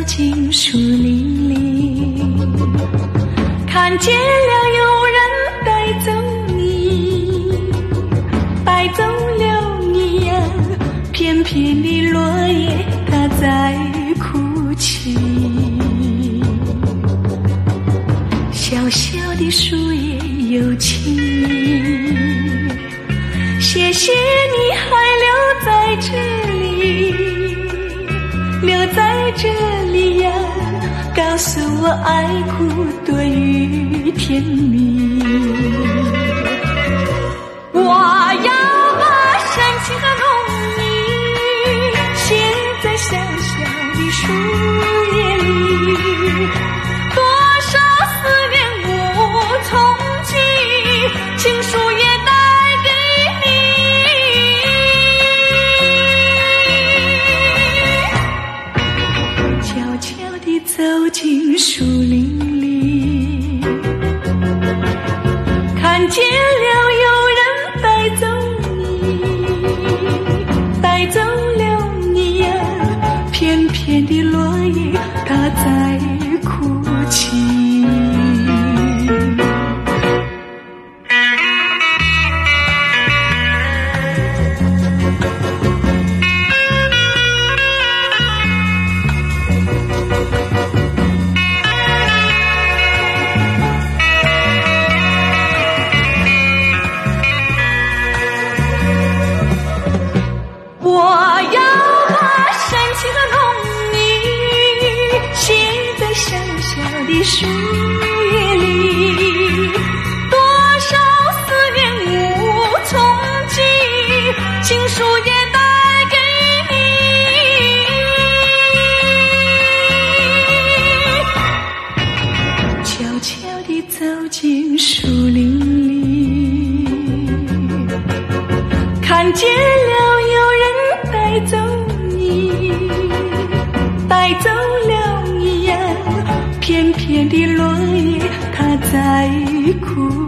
进树林里，看见了有人带走你，带走了你呀，片片的落叶它在哭泣，小小的树叶有情意，谢谢你还留在这里，留在这里呀，告诉我爱苦多于甜蜜。我要把深情的浓意写在小小的树叶里，多少思念无从记，情书也带给你，悄悄地走进树林里，看见了有人带走你，带走了你呀，片片的落叶它在哭泣。我要把深情的浓意写在小小的树叶里，多少思念无从记，情书也带给你，悄悄地走进树林里，看见了有人带走你，带走了你呀，片片的落叶它在哭